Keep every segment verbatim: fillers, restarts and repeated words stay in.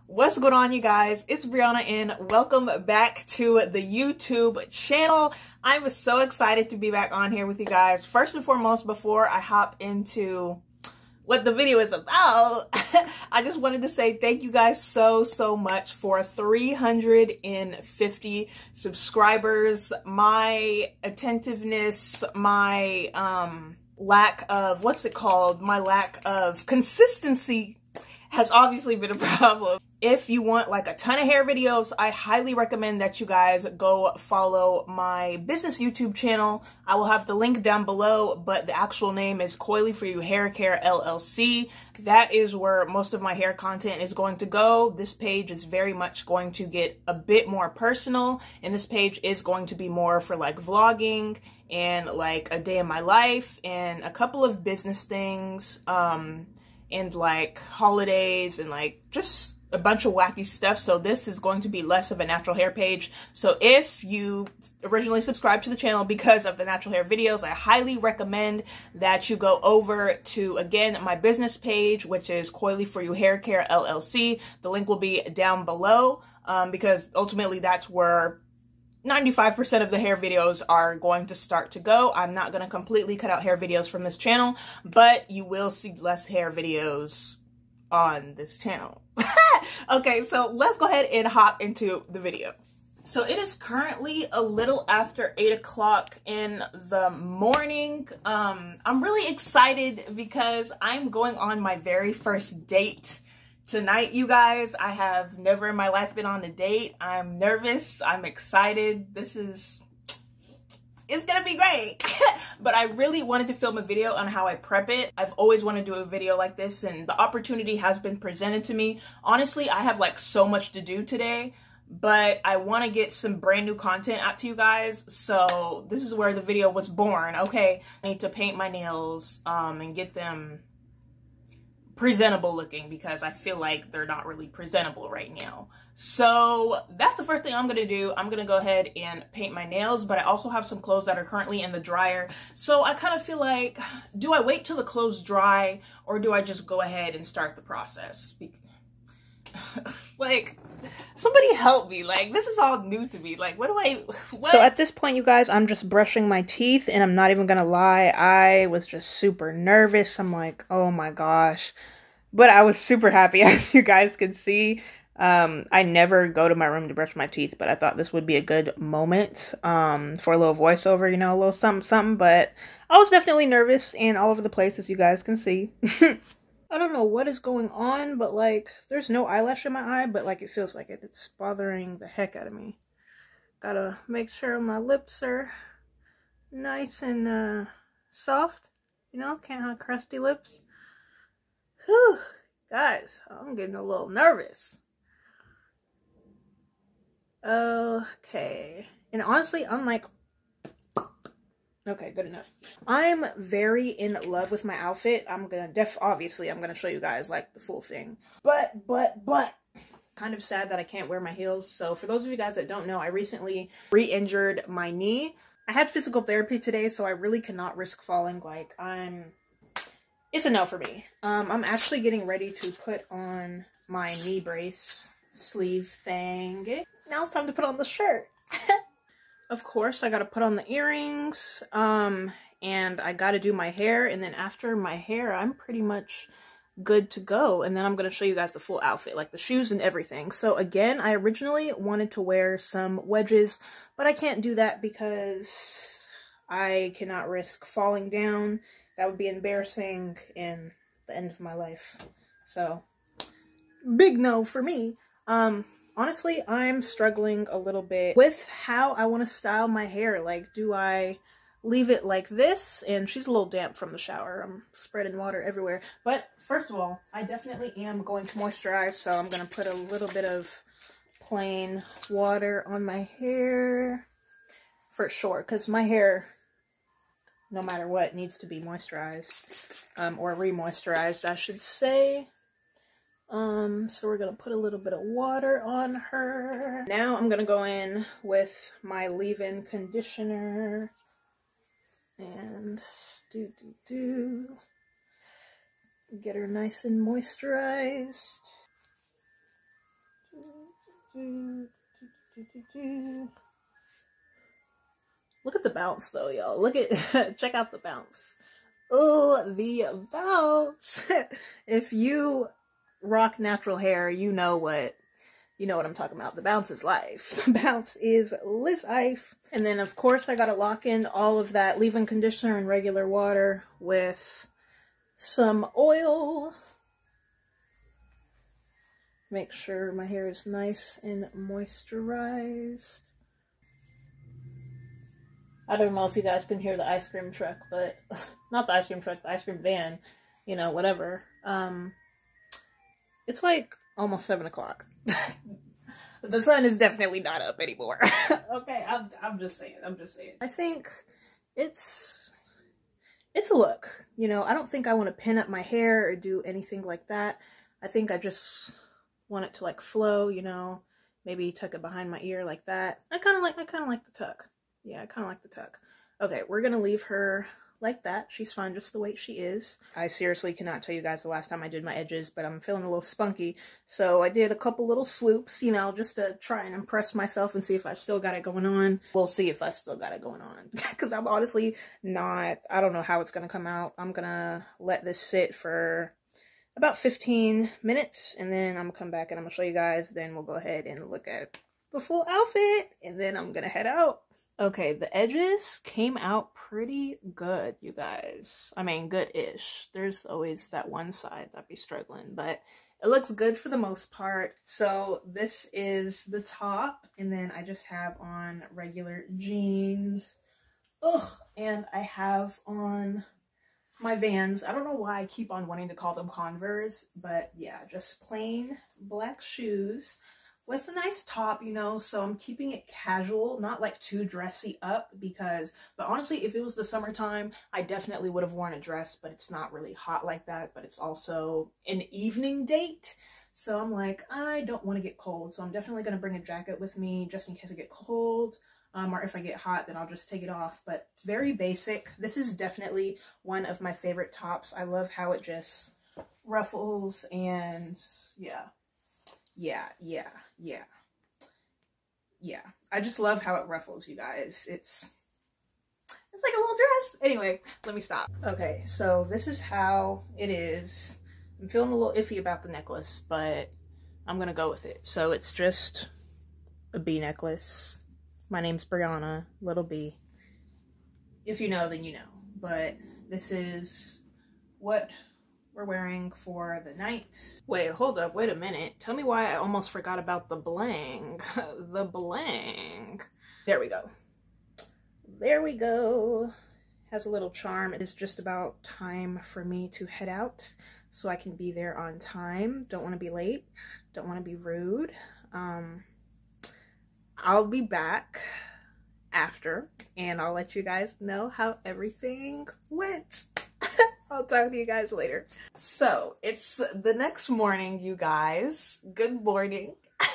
What's going on, you guys? It's Brianna and welcome back to the YouTube channel. I'm so excited to be back on here with you guys. First and foremost, before I hop into what the video is about, I just wanted to say thank you guys so, so much for three hundred fifty subscribers. My attentiveness, my um, lack of, what's it called? My lack of consistency has obviously been a problem. If you want like a ton of hair videos, I highly recommend that you guys go follow my business YouTube channel. I will have the link down below, but the actual name is Coily For You Hair Care L L C. That is where most of my hair content is going to go. This page is very much going to get a bit more personal, and this page is going to be more for like vlogging and like a day in my life and a couple of business things, um, and like holidays and like just a bunch of wacky stuff. So this is going to be less of a natural hair page. So if you originally subscribed to the channel because of the natural hair videos, I highly recommend that you go over to, again, my business page, which is Coily For You Hair Care L L C. The link will be down below, um, because ultimately that's where ninety-five percent of the hair videos are going to start to go. I'm not going to completely cut out hair videos from this channel, but you will see less hair videos on this channel. Okay, so let's go ahead and hop into the video. So it is currently a little after eight o'clock in the morning. Um, I'm really excited because I'm going on my very first date tonight, you guys. I have never in my life been on a date. I'm nervous. I'm excited. This is, it's gonna be great. But I really wanted to film a video on how I prep it. I've always wanted to do a video like this, and the opportunity has been presented to me. Honestly, I have like so much to do today, but I want to get some brand new content out to you guys. So this is where the video was born. Okay, I need to paint my nails um, and get them presentable looking because I feel like they're not really presentable right now. So that's the first thing I'm gonna do. I'm gonna go ahead and paint my nails, but I also have some clothes that are currently in the dryer. So I kind of feel like, do I wait till the clothes dry or do I just go ahead and start the process? Like, somebody help me. Like, this is all new to me. Like, what do I, what? So at this point, you guys, I'm just brushing my teeth, and I'm not even gonna lie, I was just super nervous. I'm like, oh my gosh. But I was super happy, as you guys can see. Um, I never go to my room to brush my teeth, but I thought this would be a good moment um, for a little voiceover, you know, a little something, something. But I was definitely nervous and all over the place, as you guys can see. I don't know what is going on, but like, there's no eyelash in my eye, but like, it feels like it. It's bothering the heck out of me. Gotta make sure my lips are nice and uh, soft. You know, can't have crusty lips. Whew, guys, I'm getting a little nervous. Okay, and honestly, I'm like, okay, good enough. I'm very in love with my outfit. I'm gonna def obviously I'm gonna show you guys like the full thing, but but but kind of sad that I can't wear my heels. So for those of you guys that don't know, I recently re-injured my knee. I had physical therapy today, so I really cannot risk falling. Like, I'm, it's a no for me. Um, I'm actually getting ready to put on my knee brace sleeve thing. Now it's time to put on the shirt. Of course, I gotta put on the earrings, um, and I gotta do my hair, and then after my hair, I'm pretty much good to go. And then I'm gonna show you guys the full outfit, like the shoes and everything. So again, I originally wanted to wear some wedges, but I can't do that because I cannot risk falling down. That would be embarrassing in the end of my life. So, big no for me. Um, honestly, I'm struggling a little bit with how I want to style my hair. Like, do I leave it like this? And she's a little damp from the shower. I'm spreading water everywhere. But first of all, I definitely am going to moisturize. So I'm going to put a little bit of plain water on my hair for sure. Because my hair, no matter what, needs to be moisturized. Um, or re-moisturized, I should say. Um, so we're gonna put a little bit of water on her. Now I'm gonna go in with my leave-in conditioner and do do do get her nice and moisturized. Look at the bounce though, y'all. Look at, check out the bounce. Oh, the bounce. If you rock natural hair, you know what, you know what I'm talking about. The bounce is life. The bounce is life. And then of course I gotta lock in all of that leave-in conditioner and regular water with some oil. Make sure my hair is nice and moisturized. I don't know if you guys can hear the ice cream truck, but not the ice cream truck, the ice cream van, you know, whatever. Um, it's like almost seven o'clock. The sun is definitely not up anymore. Okay, I'm, I'm just saying, I'm just saying. I think it's, it's a look, you know. I don't think I want to pin up my hair or do anything like that. I think I just want it to like flow, you know, maybe tuck it behind my ear like that. I kind of like, I kind of like the tuck. Yeah, I kind of like the tuck. Okay, we're gonna leave her like that. She's fine just the way she is. I seriously cannot tell you guys the last time I did my edges, but I'm feeling a little spunky. So I did a couple little swoops, you know, just to try and impress myself and see if I still got it going on. We'll see if I still got it going on. Because I'm honestly not, I don't know how it's gonna come out. I'm gonna let this sit for about fifteen minutes, and then I'm gonna come back and I'm gonna show you guys. Then we'll go ahead and look at the full outfit, and then I'm gonna head out. Okay, the edges came out pretty good, you guys. I mean, good-ish. There's always that one side that'd be struggling, but it looks good for the most part. So this is the top, and then I just have on regular jeans. Ugh, and I have on my Vans. I don't know why I keep on wanting to call them Converse, but yeah, just plain black shoes with a nice top, you know, so I'm keeping it casual, not like too dressy up, because, but honestly, if it was the summertime, I definitely would have worn a dress, but it's not really hot like that, but it's also an evening date, so I'm like, I don't want to get cold, so I'm definitely going to bring a jacket with me, just in case I get cold, um, or if I get hot, then I'll just take it off, but very basic. This is definitely one of my favorite tops. I love how it just ruffles, and yeah. Yeah, yeah, yeah, yeah. I just love how it ruffles, you guys. It's, it's like a little dress. Anyway, let me stop. Okay, so this is how it is. I'm feeling a little iffy about the necklace, but I'm gonna go with it. So it's just a B necklace. My name's Brianna, little B. If you know, then you know. But this is what we're wearing for the night. Wait, hold up, wait a minute. Tell me why I almost forgot about the bling. The bling. There we go. There we go. Has a little charm. It is just about time for me to head out so I can be there on time. Don't want to be late. Don't want to be rude. Um, I'll be back after and I'll let you guys know how everything went. I'll talk to you guys later. So it's the next morning, you guys. Good morning.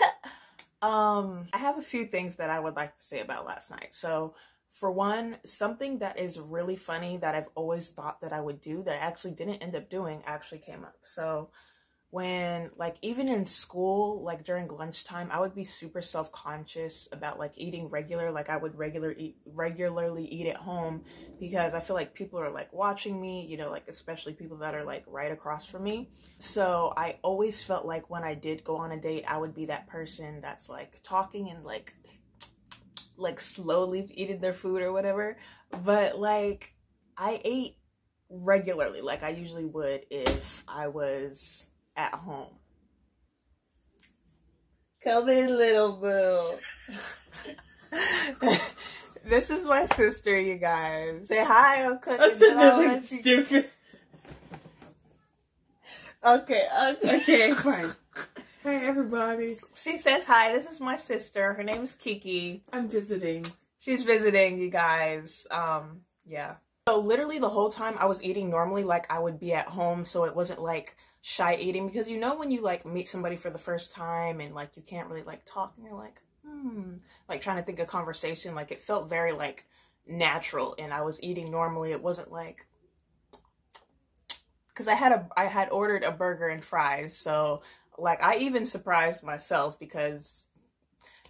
um, I have a few things that I would like to say about last night. So for one, something that is really funny that I've always thought that I would do that I actually didn't end up doing actually came up. So when, like, even in school, like during lunchtime, I would be super self-conscious about like eating regular, like I would regular eat regularly eat at home, because I feel like people are like watching me, you know, like especially people that are like right across from me. So I always felt like when I did go on a date, I would be that person that's like talking and like like slowly eating their food or whatever. But like I ate regularly, like I usually would if I was at home. Come in, little boo. This is my sister, you guys. Say hi, I'm cooking. That's stupid. Okay, okay, okay, fine. Hi, everybody. She says hi. This is my sister. Her name is Kiki. I'm visiting. She's visiting, you guys. Um, yeah. So literally the whole time I was eating normally like I would be at home, so it wasn't like shy eating, because you know when you like meet somebody for the first time and like you can't really like talk and you're like hmm like trying to think of conversation, like it felt very like natural and I was eating normally. It wasn't like, because I had a I had ordered a burger and fries, so like I even surprised myself because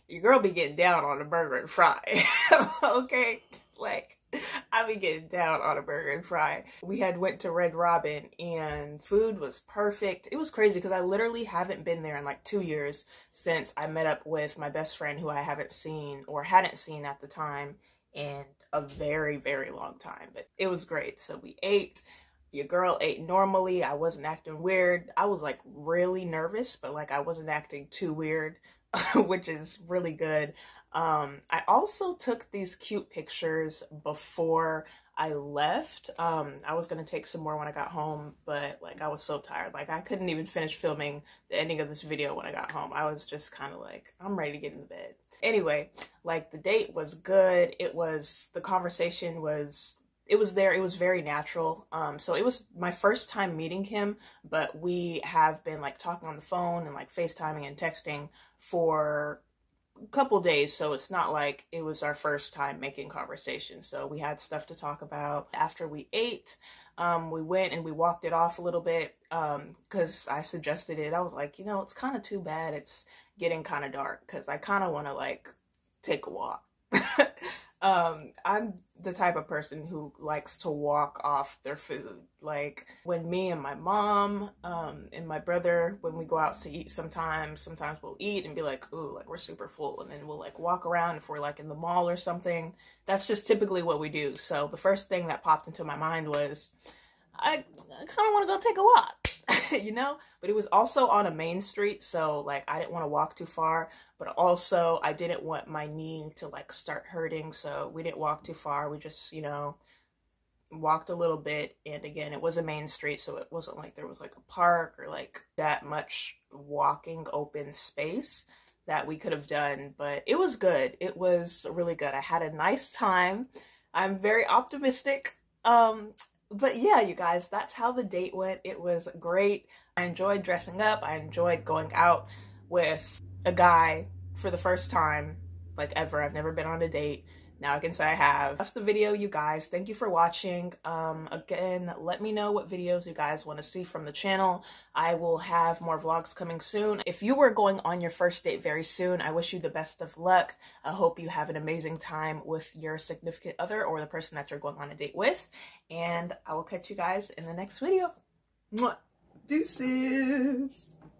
your girl be getting down on a burger and fry. Okay? Like, I be getting down on a burger and fry. We had went to Red Robin and food was perfect. It was crazy because I literally haven't been there in like two years since I met up with my best friend who I haven't seen or hadn't seen at the time in a very, very long time. But it was great. So we ate. Your girl ate normally. I wasn't acting weird. I was like really nervous, but like I wasn't acting too weird, which is really good. Um, I also took these cute pictures before I left. Um, I was going to take some more when I got home, but like I was so tired. Like I couldn't even finish filming the ending of this video when I got home. I was just kind of like, I'm ready to get in the bed. Anyway, like the date was good. It was, the conversation was, it was there. It was very natural. Um, so it was my first time meeting him, but we have been like talking on the phone and like FaceTiming and texting for couple days, so it's not like it was our first time making conversation. So we had stuff to talk about. After we ate, um, we went and we walked it off a little bit um, because I suggested it. I was like, you know, it's kind of too bad it's getting kind of dark because I kind of want to like take a walk. um, I'm the type of person who likes to walk off their food. Like when me and my mom um, and my brother, when we go out to eat sometimes, sometimes we'll eat and be like, ooh, like we're super full. And then we'll like walk around if we're like in the mall or something. That's just typically what we do. So the first thing that popped into my mind was, I, I kind of want to go take a walk, you know? But it was also on a main street. So like I didn't want to walk too far, but also I didn't want my knee to like start hurting. So we didn't walk too far. We just, you know, walked a little bit. And again, it was a main street. So it wasn't like there was like a park or like that much walking open space that we could have done, but it was good. It was really good. I had a nice time. I'm very optimistic. Um, But yeah, you guys, that's how the date went. It was great. I enjoyed dressing up. I enjoyed going out with a guy for the first time, like ever. I've never been on a date. Now I can say I have. That's the video, you guys. Thank you for watching. Um, again, let me know what videos you guys want to see from the channel. I will have more vlogs coming soon. If you were going on your first date very soon, I wish you the best of luck. I hope you have an amazing time with your significant other or the person that you're going on a date with. And I will catch you guys in the next video. Mwah. Deuces.